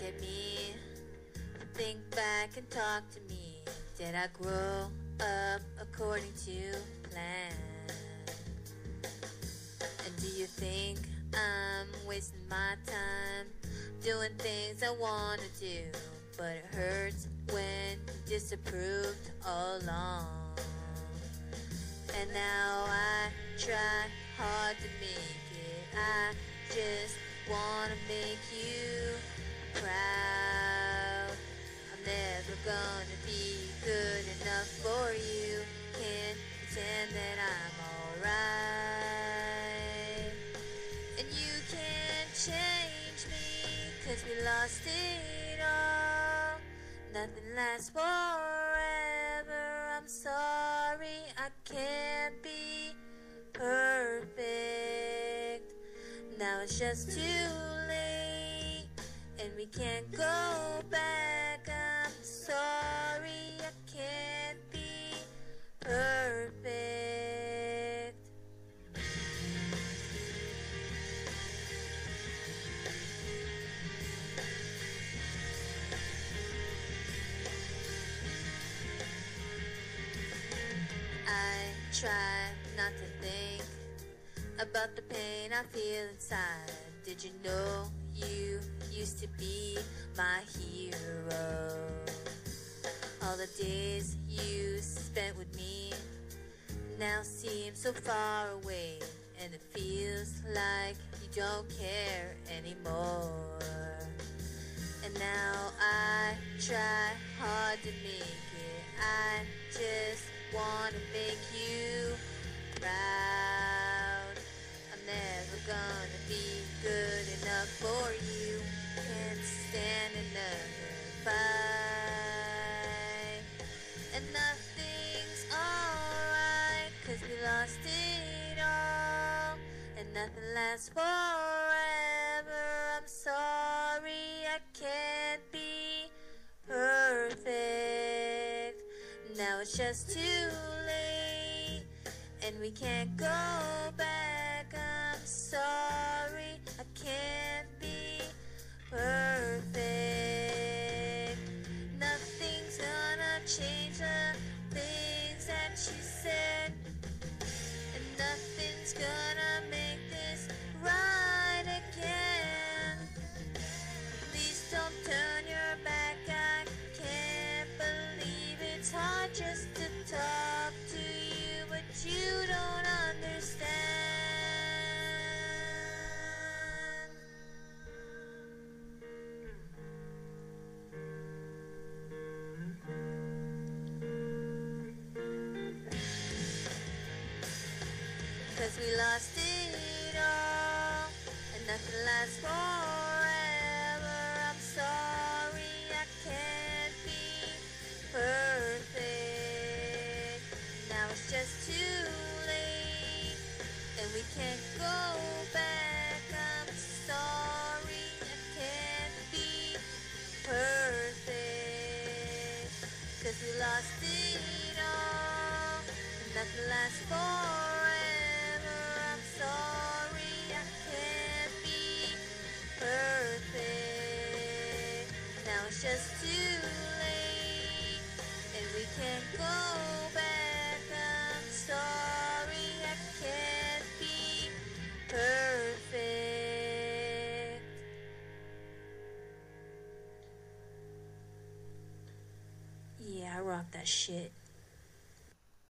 at me, think back and talk to me. Did I grow up according to plan? And do you think I'm wasting my time doing things I wanna do? But it hurts when you disapproved all along. And now I try hard to make it. I just wanna make you proud. I'm never gonna be good enough for you. Can't pretend that I'm alright. And you can't change me, 'cause we lost it all. Nothing lasts forever. I'm sorry, I can't be perfect. Now it's just too late, and we can't go back. I'm sorry, I can't be perfect. I try not to think about the pain I feel inside. Did you know you used to be my hero? All the days you spent with me now seem so far away, and it feels like you don't care anymore. And now I try hard to make it. I just wanna make you proud. I'm never gonna be good enough for you. Can't stand another fight. And nothing's alright, 'cause we lost it all. And nothing lasts forever. I'm sorry, I can't be perfect. Now it's just too late, and we can't go back. I'm sorry, I can't be perfect. Nothing's gonna change the things that you said, and nothing's gonna make this right again. Please don't turn your back, I can't believe it's hard just to talk to you, but you don't understand. 'Cause we lost it all, and nothing lasts forever. I'm sorry, I can't be perfect. Now it's just too late, and we can't go back. I'm sorry, I can't be perfect. 'Cause we lost it all, and nothing lasts forever. I'm sorry, I can't be perfect. Now it's just too late, and we can't go back. I'm sorry, I can't be perfect. Yeah, I rock that shit.